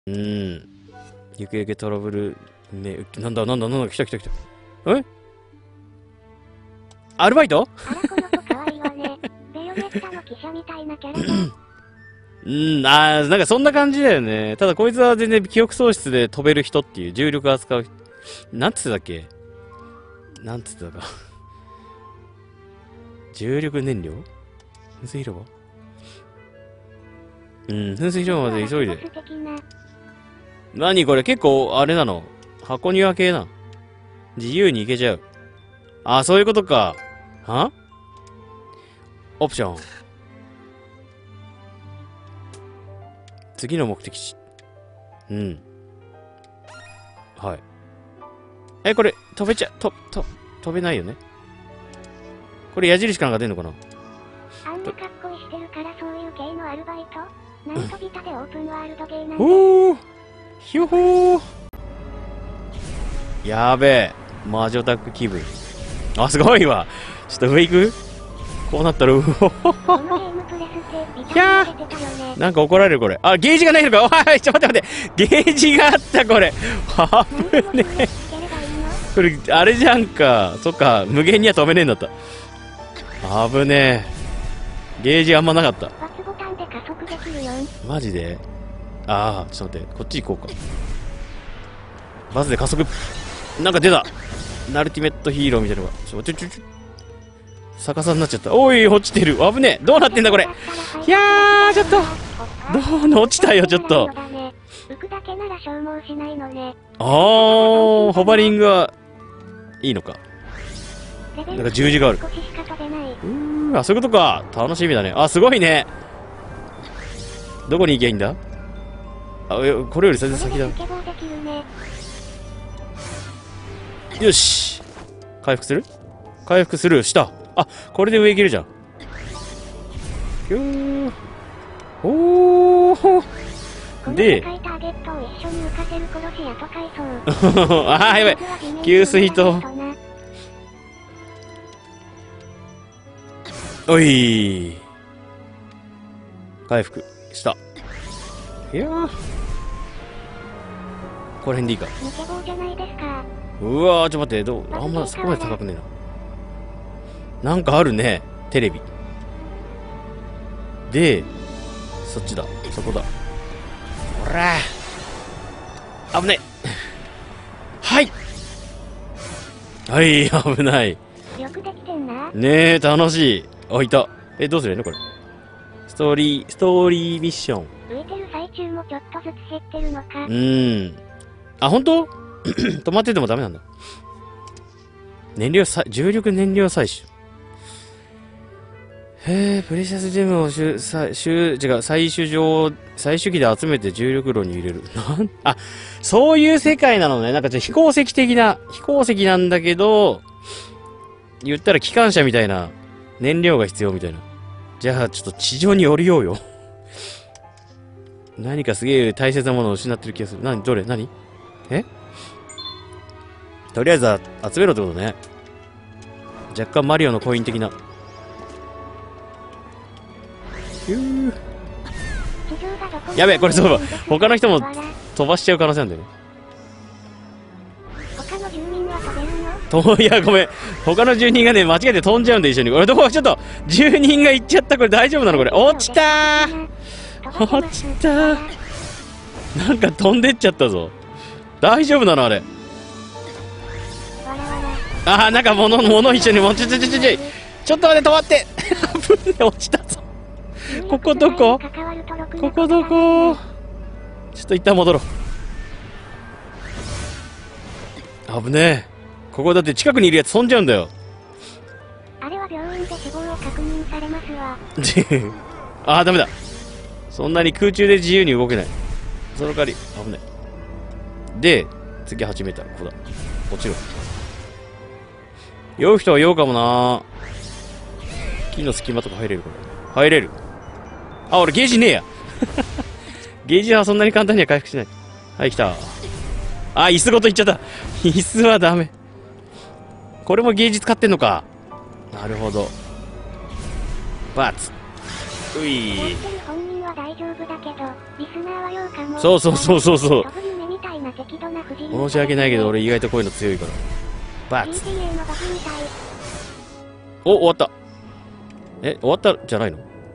ゆくゆくトラブル、ね、なんだ、来た。えアルバイトあら、この子かわいいわね。ベヨネッタの記者みたいなキャラだ。 なんかそんな感じだよね。ただこいつは全然記憶喪失で飛べる人っていう重力扱う。なんつってたっけなんつってたか。重力燃料噴水広場噴水広場まで急いで。何これ結構あれなの箱庭系な。自由に行けちゃう。あ、そういうことか。はオプション。次の目的地。はい。これ、飛べないよね。これ矢印なんか出んのかな。 あんな格好してるからそういう系のアルバイトなんとビタでオープンワールドゲーなんだ。 おーひょほーやべえ。魔女タック気分。あ、すごいわ。ちょっと上行くこうなったら、うほほほ。 このゲームプレスってビタに出てたよね。 なんか怒られるこれ。あ、ゲージがないのか。おい、ちょっと待って。ゲージがあったこれ。はぶねえ。これ、あれじゃんか。そっか、無限には止めねえんだった。危ねえ。ゲージあんまなかった。 バツボタンで加速できるよん。 マジでああ、ちょっと待って。こっち行こうか。バスで加速。なんか出た。ナルティメットヒーローみたいなのが。逆さになっちゃった。おい、落ちてる。危ねえ。どうなってんだこれ。いやー、ちょっと。落ちたよ、ちょっと。 浮くだけなら消耗しないのね。 ホバリングはいいのか。なんか十字がある。あ、そういうことか。楽しみだね。あ、すごいね。どこに行けばいいんだ。あ、これより全然先だ。よし。回復する。した。あ、これで上行けるじゃん。ひゅー。おー。で、あー、やばい。給水と。おい。回復した。いやー。この辺でいいか。うわー、ちょっと待って、あんまそこまで高くねえな。なんかあるね、テレビ。で、そっちだ、そこだ。ほらー。危ねえ。はい、危ない。 よくできてんな。 ねえ、楽しい。あ、いた。どうするのこれ。ストーリーミッション。 浮いてる最中もちょっとずつ減ってるのか。 あ、本当止まっててもダメなんだ。重力燃料採取。プレシャスジェムを採取機で集めて重力炉に入れる。あ、そういう世界なのね。なんか飛行石なんだけど、言ったら機関車みたいな燃料が必要みたいな。じゃあちょっと地上に降りようよ。何かすげえ大切なものを失ってる気がする。何とりあえず集めろってことね。若干マリオのコイン的な。やべえ、これそう他の人も飛ばしちゃう可能性なんだよね。 他の住民は飛べるの？ いや、ごめん。他の住人がね、間違えて飛んじゃうんで一緒に。俺ちょっと、住人が行っちゃった。これ大丈夫なのこれ。落ちたなんか飛んでっちゃったぞ。大丈夫なのあれ。あー、なんか物一緒にちょっと待って、止まって落ちたぞ。ここどこちょっと一旦戻ろう。危ねえ。ここだって近くにいるやつ飛んじゃうんだよ。 あれは病院で死亡を確認されますわ。 あー、ダメだ。そんなに空中で自由に動けない。その代わり危ない。で、次8メーター。ここだ。落ちろ。酔う人は酔うかもな。木の隙間とか入れるこれ。入れる。あ、俺ゲージねえや。ゲージはそんなに簡単には回復しない。はい、来た。あ、椅子ごといっちゃった。椅子はダメ。これもゲージ使ってんのか。なるほど。バツ。うい。 本人は大丈夫だけど、 リスナーはようかも。 そうそうそうそうそう。 飛ぶ夢みたいな適度な不自由。 申し訳ないけど、俺意外とこういうの強いから。バッツ。 PTA のバグみたい。 お、終わった。終わったじゃないの？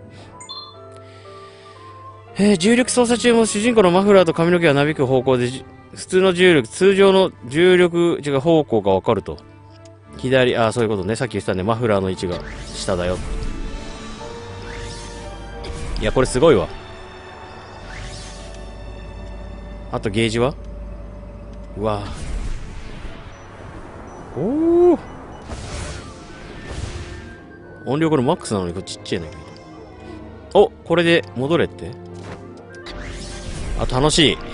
重力操作中も主人公のマフラーと髪の毛がなびく方向で、普通の重力、通常の重力違う方向がわかると。左、ああ、そういうことね。さっき言ってたね。マフラーの位置が下だよ。いや、これすごいわ。あとゲージは？うわぁ。おお。音量これマックスなのにこれちっちゃいね。お、これで戻れって？あ、楽しい。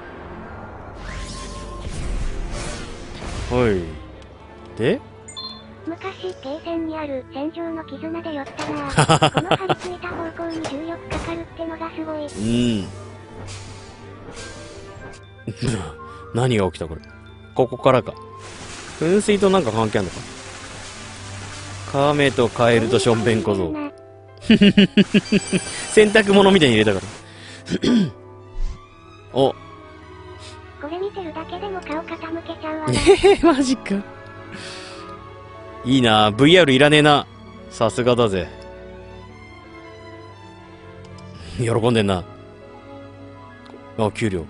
はい。で昔、ゲーセンにある戦場の絆で寄ったなぁ。この張り付いた方向に重力かかるってのがすごい。 何が起きたこれ。ここからか。噴水となんか関係あるのか。カメとカエルとションベン小僧。洗濯物みたいに入れたから。お。 これ見てるだけでも顔傾けちゃうわな。 マジか。いいな VR いらねえな。さすがだぜ。喜んでんな。あ、給料。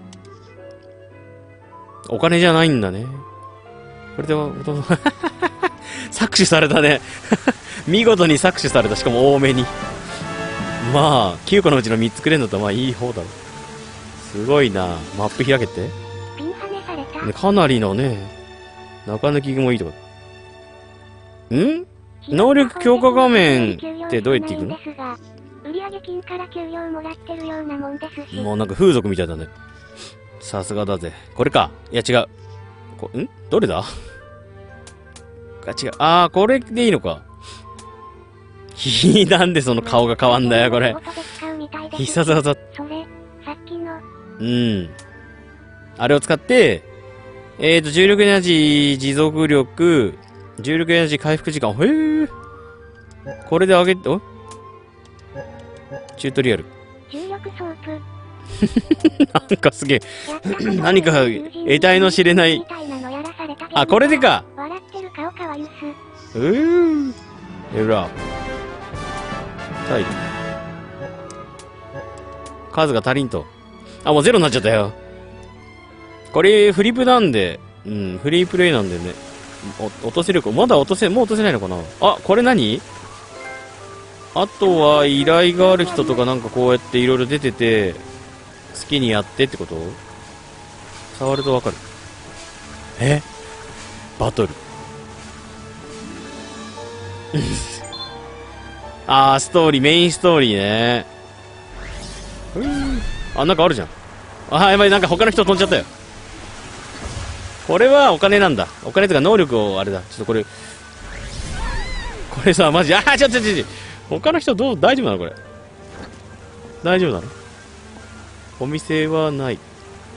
お金じゃないんだね。これでは、搾取されたね。見事に搾取された。しかも多めに。まあ、9個のうちの3つくれんのとまあいい方だろ。すごいな。マップ開けて。 ピンハネされた。 ね、かなりのね、中抜きもいいとこ。ん？能力強化画面ってどうやっていくの？ 売上金から給料もらってるようなもんですし。 もうなんか風俗みたいだね。さすがだぜ。これか。いや違う。どれだ？あ、違う。あー、これでいいのか。なんでその顔が変わんだよ、これ。必殺技。 それ、さっきの。 うん。あれを使って、重力エナジー持続力、重力エナジー回復時間。へー。これで上げて、チュートリアル。 重力ソープ。 なんかすげえ。何か得体の知れない。あ、これでか。 笑ってる顔かわゆす。 エラー。タイル。数が足りんと。あ、もうゼロになっちゃったよ。これ、フリップなんで、フリープレイなんでね。落とせるか。まだもう落とせないのかな。あ、これ何？あとは、依頼がある人とかなんかこうやっていろいろ出てて、好きにやってってこと？触るとわかる。バトル。あー、ストーリー、メインストーリーね。あ、なんかあるじゃん。あー、やばい、なんか他の人飛んじゃったよ。これはお金なんだ。お金とか能力を、あれだ。ちょっとこれさ、マジ、ちょっと。他の人大丈夫なのこれ。大丈夫なの？お店はない。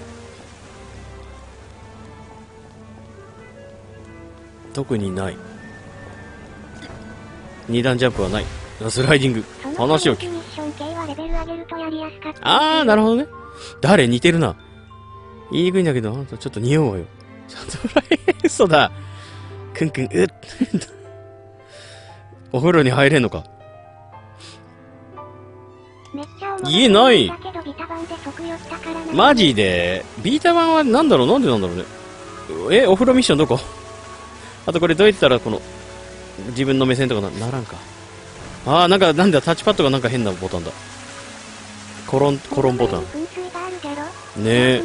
特にない。二段ジャンプはない。スライディング。話を聞く。あー、なるほどね。誰？似てるな。言いにくいんだけど、あんたちょっと匂うわよ。ちょっと嘘だ。くんお風呂に入れんのか。家ない。マジでビータ版はなんでなんだろうね。お風呂ミッションどこ？あとこれどうやったらこの自分の目線とかならんか。あー、なんだタッチパッドがなんか変なボタンだ。コロンボタンねえ。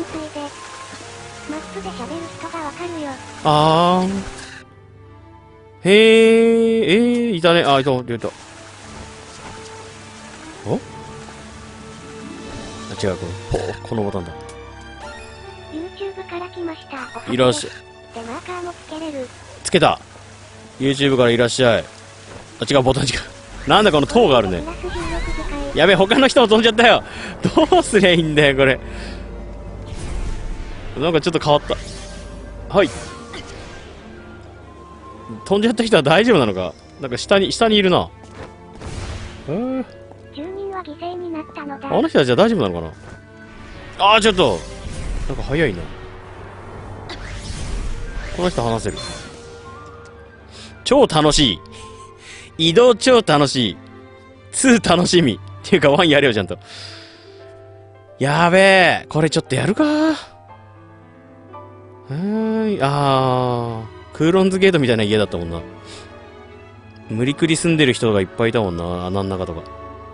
あー、へー、いたね。あ、いた。お？あ、違う、このボタンだ。 YouTube から来ました。 いらっしゃい。 でマーカーもつけれる。 つけた。 YouTube からいらっしゃい。あ、違う、ボタン違う。なんだこの塔があるね。やべえ、他の人も飛んじゃったよ。どうすりゃいいんだよこれ。なんかちょっと変わった。はい。飛んじゃった人は大丈夫なのか。なんか下にいるな。 住人は犠牲になったのだ。 あの人はじゃあ大丈夫なのかな。ああ、ちょっとなんか早いな。この人話せる。超楽しい。移動超楽しい。2楽しみ。っていうか1やれよ、ちゃんと。やべえ。これちょっとやるか。クーロンズゲートみたいな家だったもんな。無理くり住んでる人がいっぱいいたもんな。穴の中とか。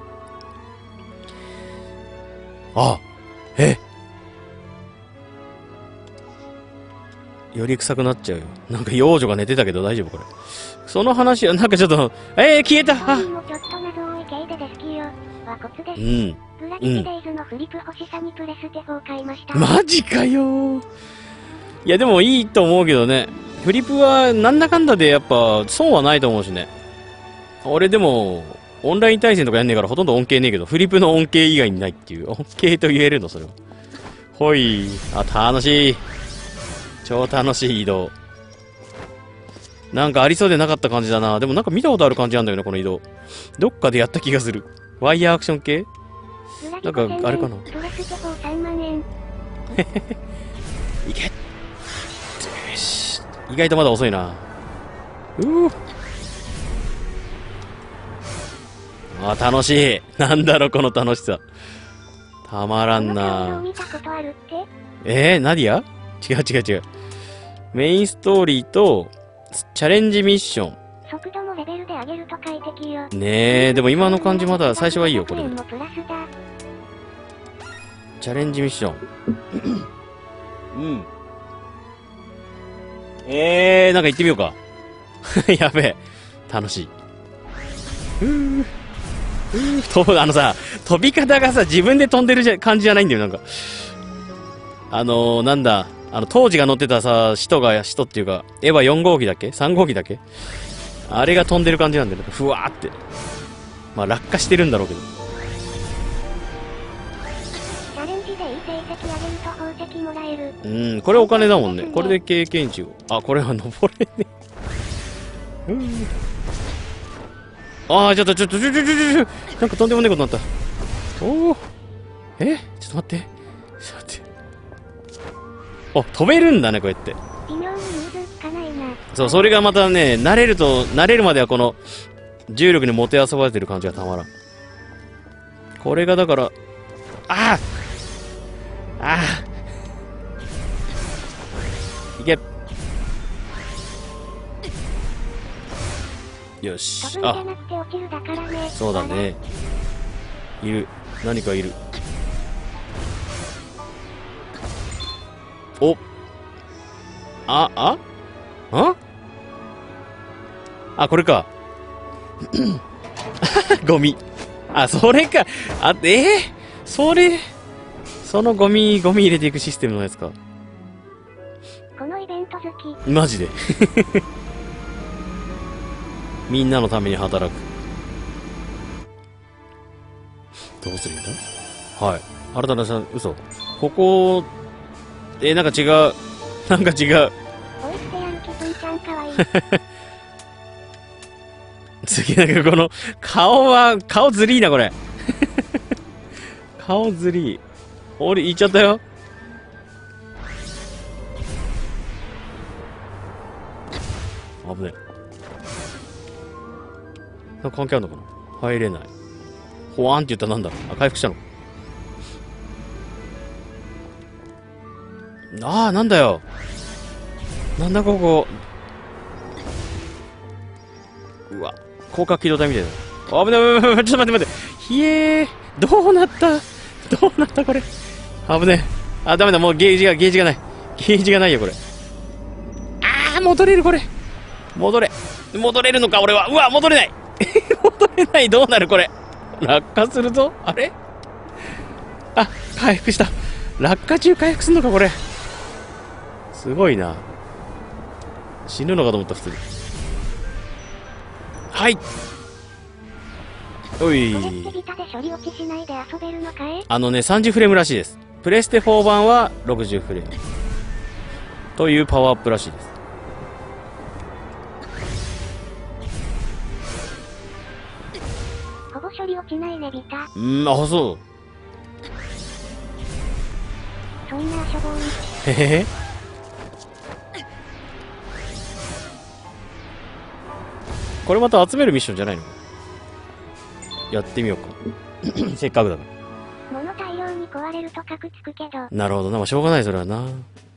より臭くなっちゃうよ。なんか幼女が寝てたけど大丈夫これ。その話はなんかちょっと、消えた。 もちょっと謎多い系でデスキよ。はコツです。グラビティデイズのフリップ欲しさにプレステ4買いました。 マジかよ。いやでもいいと思うけどね。フリップはなんだかんだでやっぱ損はないと思うしね。俺でも、オンライン対戦とかやんねえからほとんど恩恵ねえけど、フリップの恩恵以外にないっていう。恩恵と言えるのそれは。ほい。楽しい。超楽しい移動。なんかありそうでなかった感じだな。でもなんか見たことある感じなんだよね、この移動。どっかでやった気がする。ワイヤーアクション系なんか、あれかな。いけ。よし。意外とまだ遅いな。楽しい。なんだろ、この楽しさ。たまらんな。ナディア？違う。メインストーリーと、チャレンジミッション。 速度もレベルで上げると快適よ。 ねえ、でも今の感じまだ最初はいいよ、これで。チャレンジミッション。なんか行ってみようか。やべえ。楽しい。飛び方がさ、自分で飛んでる感じじゃないんだよ、なんか。なんだ。当時が乗ってたさ、使徒っていうか、エヴァ4号機だっけ ?3 号機だっけあれが飛んでる感じなんだよ。ふわーって。まあ、落下してるんだろうけど。 チャレンジでいい成績上げると宝石もらえる。 これお金だもんね。これで経験値を。これは登れね。ちょっと、なんかとんでもねえことになった。ちょっと待って。飛べるんだね、こうやって。 微妙に融通かないな。 そう、それがまたね、慣れるまではこの、重力にもてあそばれてる感じがたまらん。これがだから、いけ。よし。そうだね。いる。何かいる。これか。ゴミ。それか。そのゴミ入れていくシステムのやつか。 このイベント好き。 マジで。みんなのために働く。どうするんだ？はい。新たなさん、嘘。ここ、なんか違う。なんか違う。 おいしてやる気分ちゃんかわいい。 次なんかこの、顔ずりーな、これ。顔ずりー。俺、言っちゃったよ。危ねえ。なんか関係あるのかな？入れない。ほわんって言ったらなんだろう。回復したの。なんだよ。なんだここ。うわ、広角機動隊みたいな。危ない、ちょっと待って。ひえー。どうなったこれ。危ねえ。ダメだ、もうゲージがない。ゲージがないよ、これ。戻れる、これ。戻れるのか、俺は。うわ、戻れない。戻れない、どうなる、これ。落下するぞ。あれ？回復した。落下中回復すんのか、これ。すごいな。死ぬのかと思った、普通に。はい。おい。30フレームらしいです。プレステ4版は60フレーム。というパワーアップらしいです。 ほぼ処理落ちないね。 でビタ。 あ、そう。 そんなしょぼい。 へへへ。これまた集めるミッションじゃないの？やってみようか。せっかくだから。 物大量に壊れるとカクつくけど。 なるほどな。まあ、しょうがない、それはな。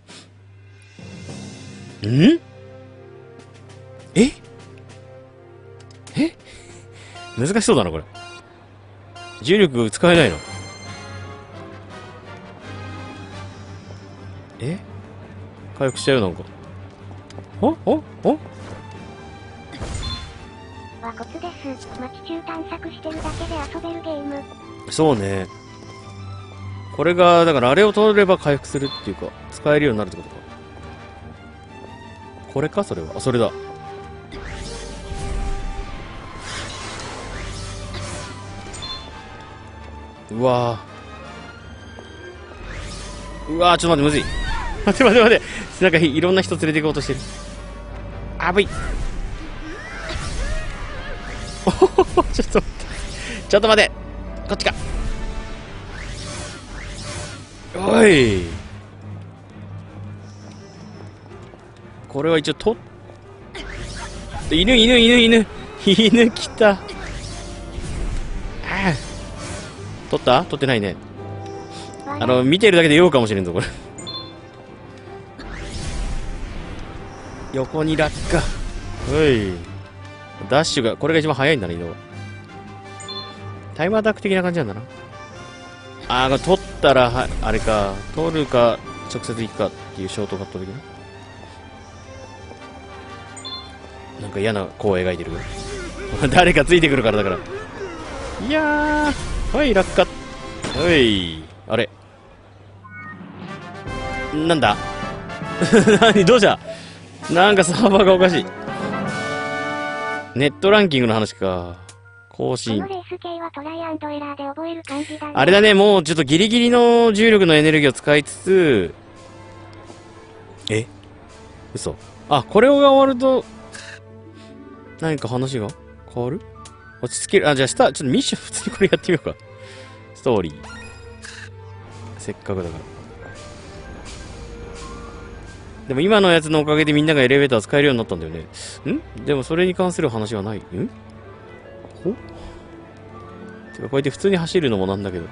え難しそうだな、これ。重力使えないの？回復しちゃうよ、なんか。 はコツです。街中探索してるだけで遊べるゲーム。 そうね。これが、だからあれを取れば回復するっていうか、使えるようになるってことか。これか、それは。あ、それだ。うわー。うわー、ちょっと待って、むずい。待って。なんかいろんな人連れて行こうとしてる。あぶい。おほほほ、ちょっと待って。ちょっと待って。こっちか。おい。これは一応犬来た。ああ。取ってないね。見てるだけで酔うかもしれんぞ、これ。横に落下。おい。ダッシュが、これが一番早いんだね、移動。タイムアタック的な感じなんだな。取ったら、あれか。取るか、直接行くかっていうショートカット的な。なんか嫌な弧を描いてる。誰かついてくるからだから。いやー。はい、落下。はい。あれ。なんだどうした？なんかサーバーがおかしい。ネットランキングの話か。更新。 このレース系はトライアンドエラーで覚える感じだね。 あれだね、もうちょっとギリギリの重力のエネルギーを使いつつ、嘘。これが終わると、何か話が変わる？落ち着ける。じゃあちょっとミッション普通にこれやってみようか。ストーリー。せっかくだから。でも今のやつのおかげでみんながエレベーター使えるようになったんだよね。でもそれに関する話はない。ほ？てかこうやって普通に走るのもなんだけど。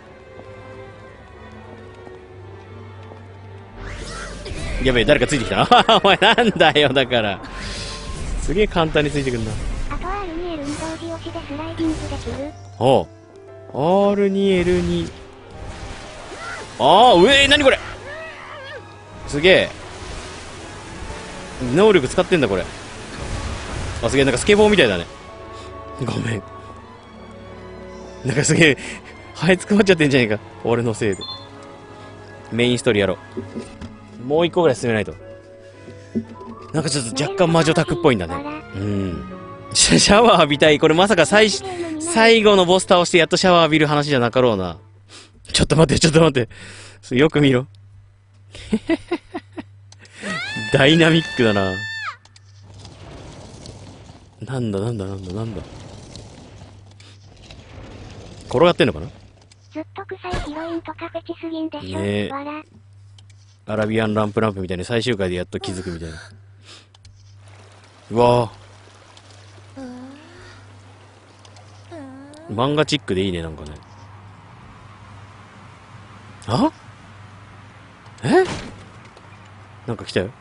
やべえ、誰かついてきたな。お前なんだよ、だから。すげえ簡単についてくんな。 あと R2、L2 同時押しでスライディングできる。 R2、L2。何これ。すげえ。能力使ってんだ、これ。すげえ、なんかスケボーみたいだね。ごめん。なんかすげえ、生えつくまっちゃってんじゃねえか。俺のせいで。メインストーリーやろう。もう一個ぐらい進めないと。なんかちょっと若干魔女宅っぽいんだね。シャワー浴びたい。これまさか最後のボス倒してやっとシャワー浴びる話じゃなかろうな。ちょっと待って。よく見ろ。ダイナミックだな。なんだ。転がってんのかな？ ずっと臭いヒロインとかフェチすぎんでしょ。 ねえ。アラビアンランプみたいに最終回でやっと気づくみたいな。うわぁ。漫画チックでいいね、なんかね。なんか来たよ。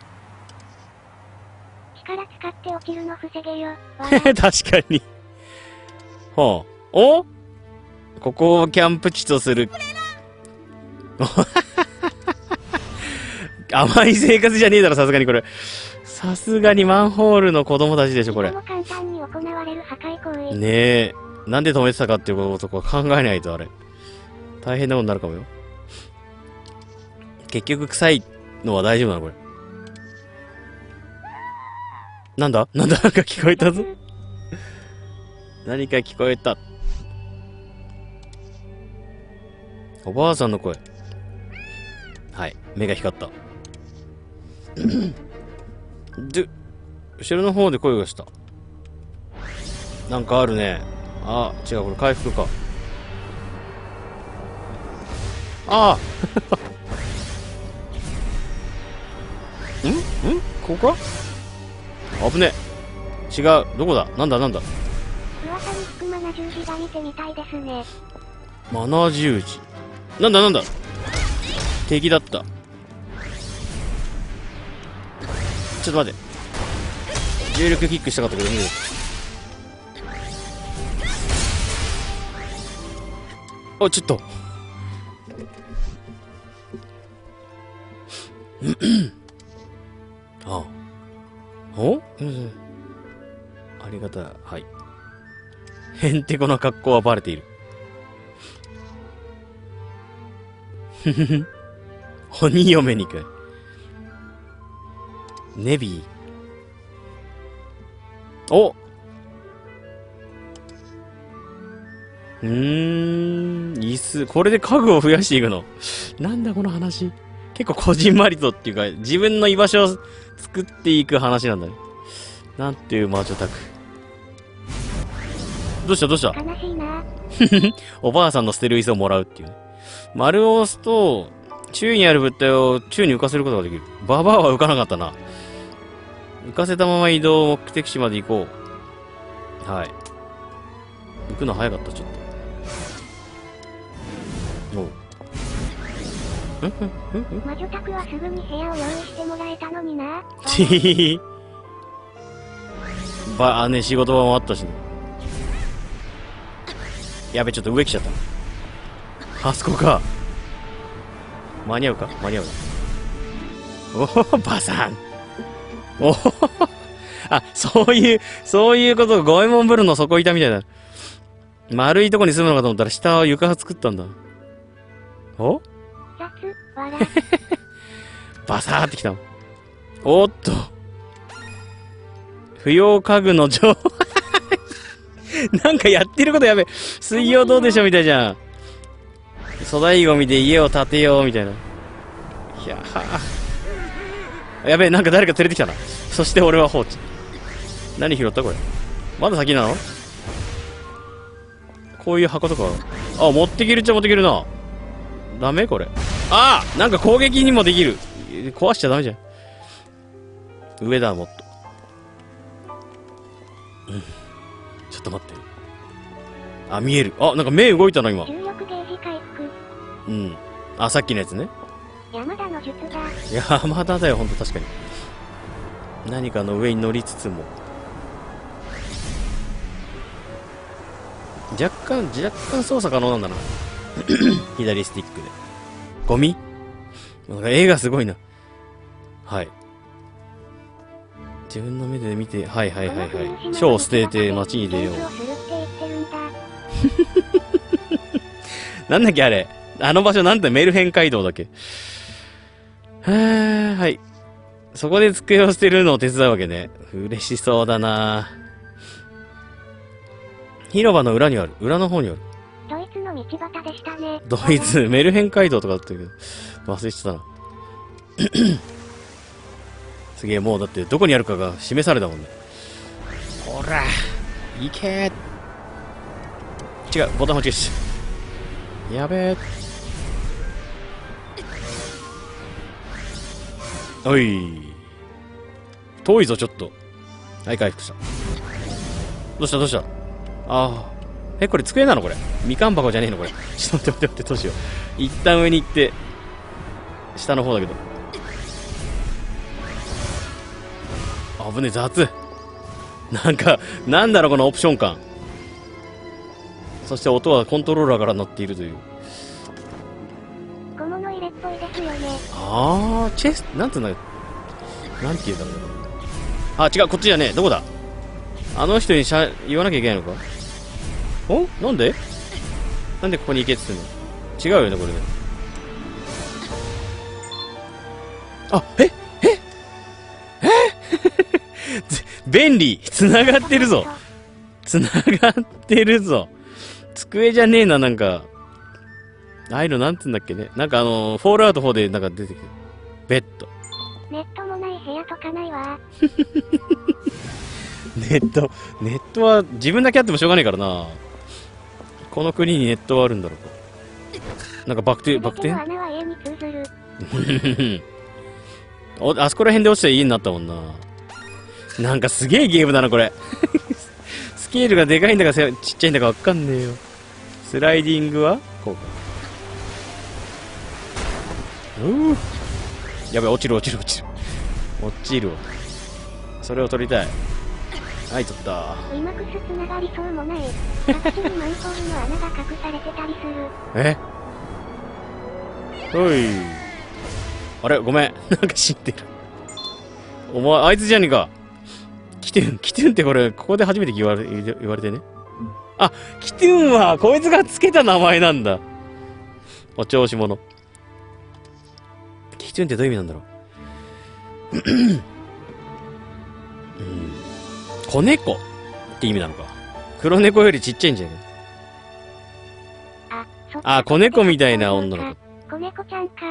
力使って落ちるの防げよ。 確かに。ここをキャンプ地とする。甘い生活じゃねえだろ、さすがにこれ。さすがにマンホールの子供たちでしょ、これ。 簡単に行われる破壊行為。 ねえ。なんで止めてたかっていうこととか考えないと、あれ。大変なことになるかもよ。結局臭いのは大丈夫なのこれ。なんか聞こえたぞ。何か聞こえた。おばあさんの声。はい。目が光った。後ろの方で声がした。なんかあるね。違う、これ回復か。 ああここか危ねえ。違う。どこだなんだなんだ。 噂に聞くマナ十字が見てみたいですね。 マナ十字。なんだなんだ。敵だった。ちょっと待って。重力キックしたかったけど無理だ。お、ちょっと。ああ。おありがたい。はい。へんてこな格好はバレている。ふふふ。鬼嫁にかい。ネビー。お椅子。これで家具を増やしていくの。なんだこの話。結構こじんまりとっていうか、自分の居場所を作っていく話なんだね。なんていう魔女宅。どうしたどうした悲しいな。 おばあさんの捨てる椅子をもらうっていうね。丸を押すと、宙にある物体を宙に浮かせることができる。ババアは浮かなかったな。浮かせたまま移動、目的地まで行こう。はい。行くの早かった、ちょっと。おう。 魔女宅はすぐに部屋を用意してもらえたのにな。 ちひひ。ね、仕事場もあったしね。やべ、ちょっと上来ちゃった。あそこか。間に合うか間に合うな。おほ、バサン。おほほほ。あ、そういうこと、五右衛門風呂の底板みたいな。丸いとこに住むのかと思ったら下は床作ったんだ。おバサーってきた。おっと。不要家具の情報。なんかやってることやべ。水曜どうでしょうみたいじゃん。粗大ゴミで家を建てようみたいな。いやー。やべえ、なんか誰か連れてきたな。そして俺は放置。何拾ったこれ。まだ先なの？こういう箱とか。あ、持ってけるっちゃ持ってけるな。ダメこれ。ああ、なんか攻撃にもできる。壊しちゃダメじゃん。上だ、もっと。ちょっと待って。あ、見える。あ、なんか目動いたな、今。 重力ゲージ回復。 うん。あ、さっきのやつね。 山田の術だ。 山田だよ、ほんと確かに。何かの上に乗りつつも。若干操作可能なんだな。左スティックで。ゴミ？なんか絵がすごいな。はい。自分の目で見て、はい。書を捨てて街に出よう。なんだっけあれ。あの場所なんてメルヘン街道だっけ。はい。そこで机を捨てるのを手伝うわけね。嬉しそうだな。広場の裏にある。裏の方にある。 ドイツの道端でしたね。 ドイツ、メルヘン街道とかだったけど、忘れてたな。すげえ、もうだってどこにあるかが示されたもんね。ほら、行けー。違う、ボタン間違えし。やべえ。おい。遠いぞ、ちょっと。はい、回復した。どうしたああ。これ机なのこれ。みかん箱じゃねえのこれ。ちょっと待って、どうしよう。一旦上に行って、下の方だけど。危ねえ、雑。なんだろう、このオプション感。そして音はコントローラーから鳴っているという。 小物入れっぽいですよね。 あー、チェス、なんつうんだなんて言うんだろう。あ、違う、こっちじゃねえ。どこだあの人に言わなきゃいけないのかなんでここに行けって言ってんの違うよね、これね。あ、便利繋がってるぞ机じゃねえな、なんか。ああいうのなんつうんだっけね。なんかフォールアウト4でなんか出てきて。ベッド。 ネットもない部屋とかないわ。 ネットは自分だけあってもしょうがないからな。この国にネットはあるんだろうか。 なんかバク転バク転穴は家に通ずる。 あそこら辺で落ちたら家になったもんな。なんかすげえゲームだなこれ。スケールがでかいんだかちっちゃいんだかわかんねえよ。スライディングはこうか。やべ、落ちる。落ちるわ。それを取りたい。はい、取った。 うまくつながりそうもない。各地にマンホールの穴が隠されてたりする。 えほい。あれごめん。なんか知ってる。お前、あいつじゃねえか。キトゥンってこれ、ここで初めて言われてね。あ、キトゥンは、こいつがつけた名前なんだ。お調子者。キトゥンってどういう意味なんだろう。子猫って意味なのか。黒猫よりちっちゃいんじゃないか。あ、子猫みたいな女の子。 子猫ちゃんか。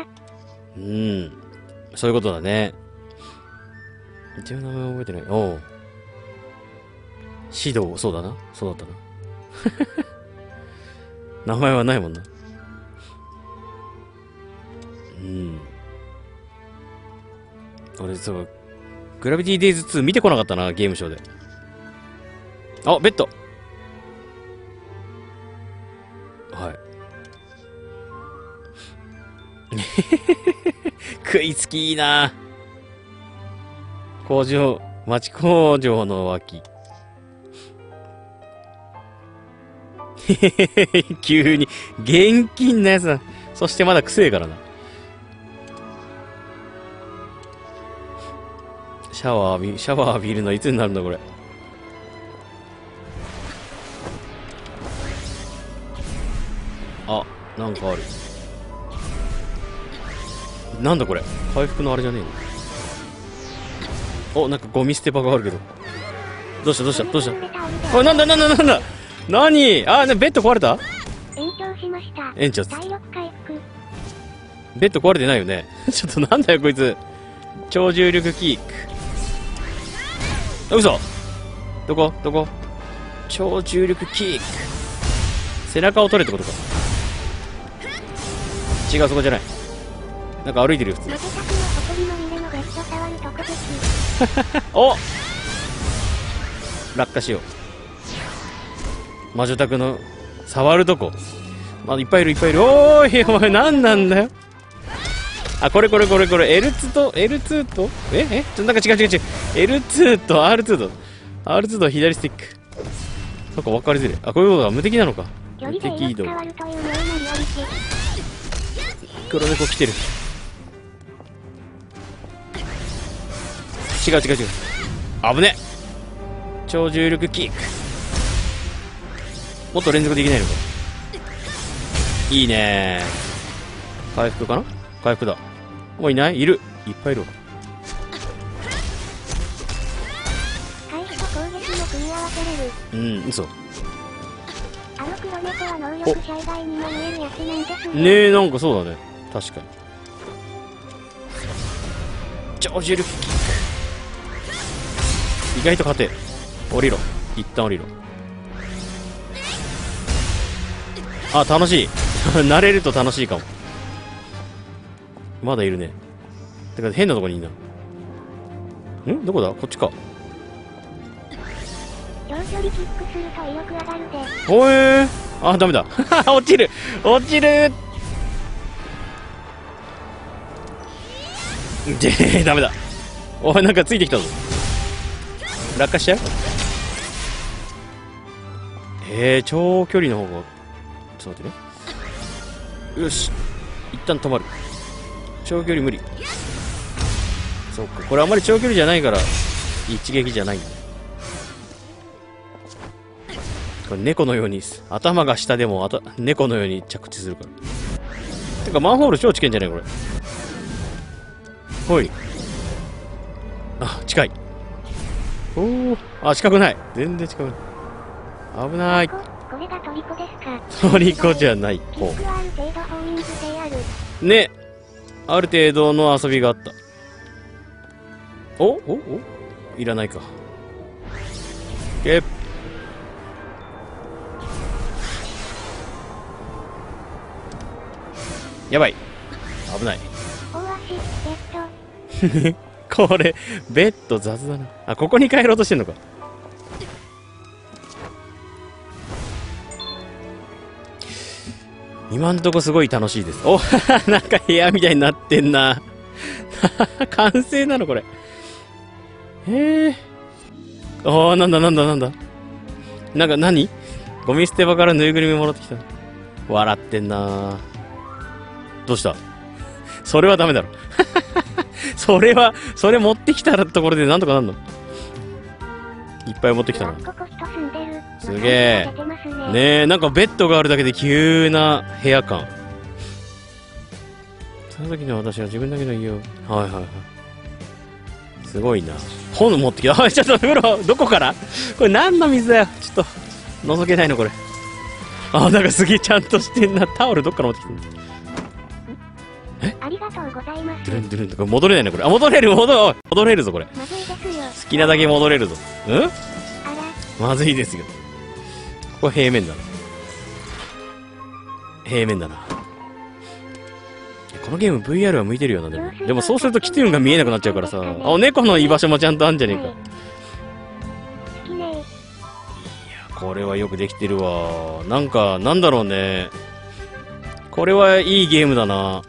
そういうことだね。一応名前覚えてない。おう。指導、そうだな。そうだったな。名前はないもんな。俺、そう、グラビティデイズ2見てこなかったな、ゲームショーで。あ、ベッド。はい。食いつきいいな。町工場の脇。急に、現金なやつだ。そしてまだくせえからな。シャワー浴びるのいつになるんだこれ。あ、なんかある。なんだこれ。回復のあれじゃねえの。お、なんかゴミ捨て場があるけど。どうしたあ、なんだ何あ、ベッド壊れた延長しました。 延長。 体力回復。 ベッド壊れてないよね。ちょっとなんだよこいつ。超重力キック。嘘。どこ超重力キック。背中を取れってことか。違う、そこじゃない。なんか歩いてるよ普通。お、落下しよう。魔女宅の触るとこ。まだいっぱいいる。おーい、お前何なんだよ。あ、これ L2 となんか違う L2 と R2 と左スティック。なんか分かりづれ。あ、こういうことが無敵なのか。無敵移動。黒猫来てる。違う。危ね。超重力キック。もっと連続できないのか。いいねー。回復かな。回復だ。もういない？いる。いっぱいいるわ。 回避と攻撃も組み合わせれる。 嘘。 あの黒猫は能力者以外にも見えるやつなんですね。 ねえ、なんかそうだね。確かに。超重力キック。意外と勝てる。降りろ。一旦降りろ。あ、楽しい。慣れると楽しいかも。まだいるね。てか変なとこにいんな。どこだ？こっちか。 長距離キックすると威力上がるで。 おえー。あ、ダメだ。落ちる。ダメだ。おい、なんかついてきたぞ。落下しちゃう？長距離の方が。ちょっと待ってね。よし。一旦止まる。長距離無理。そっか。これあんまり長距離じゃないから、一撃じゃないんだね。これ猫のように、頭が下でも猫のように着地するから。てか、マンホール超近いんじゃないこれ。ほい。あ、近い。おー。あ、近くない。全然近くない。危ない。 これがトリコですか？ トリコじゃない。 キックはある程度封印性ある。 ね。ある程度の遊びがあった。おいらないか。 やばい。危ない。 大足、ベッド。 これ、ベッド雑だな。あ、ここに帰ろうとしてんのか。今んとこすごい楽しいです。おなんか部屋みたいになってんな。完成なのこれ。へえ。ああ、なんだ。なんか何ゴミ捨て場からぬいぐるみもらってきた。笑ってんな。どうした？それはダメだろ。それ持ってきたらところでなんとかなんの？いっぱい持ってきたな。すげえ。ねえ、なんかベッドがあるだけで急な部屋感。その時の私は自分だけの家を。はい。すごいな。本持ってきた。ちょっと風呂、どこから？これ何の水だよ。ちょっと、覗けないのこれ。なんかすげえちゃんとしてんな。タオルどっから持ってきたんだ。 ありがとうございます。 ドゥルンドゥルンとか戻れないねこれ。戻れるぞこれ。 まずいですよ。 好きなだけ戻れるぞ。 あら。 まずいですよ。これ平面だな。このゲーム VR は向いてるよな、でもそうするとキテューンが見えなくなっちゃうからさ。猫の居場所もちゃんとあんじゃねえか。 好きね。 いや、これはよくできてるわ。なんか、なんだろうね。これはいいゲームだな。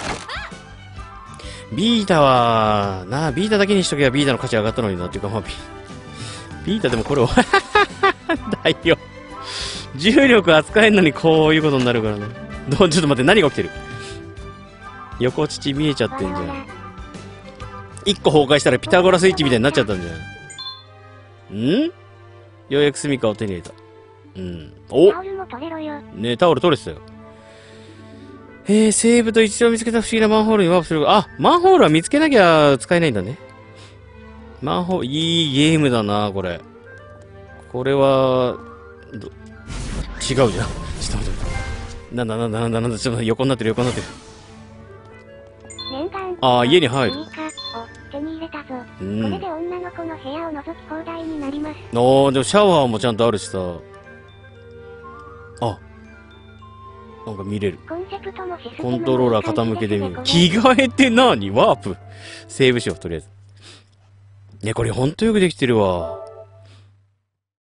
ビータは、ビータだけにしとけばビータの価値上がったのになっていうか、ビータでもこれを、だよ。重力扱えんのにこういうことになるからね。ちょっと待って、何が起きてる？横乳見えちゃってんじゃん。一個崩壊したらピタゴラスイッチみたいになっちゃったんじゃん。ようやく住処を手に入れた。お！ タオルも取れろよ。 ねえ、タオル取れてたよ。セーブと一度見つけた不思議なマンホールにワープする。マンホールは見つけなきゃ使えないんだね。マンホール、いいゲームだな、これ。これは、違うじゃん。ちょっと待って。なんだ、ちょっと横になってる。 念願。 家に入る。 を手に入れたぞ。これで女の子の部屋を覗き放題になります。 でもシャワーもちゃんとあるしさ。なんか見れる。コントローラー傾けてみる。着替えて何？ワープ。セーブしよう、とりあえず。ね、これほんとよくできてるわ。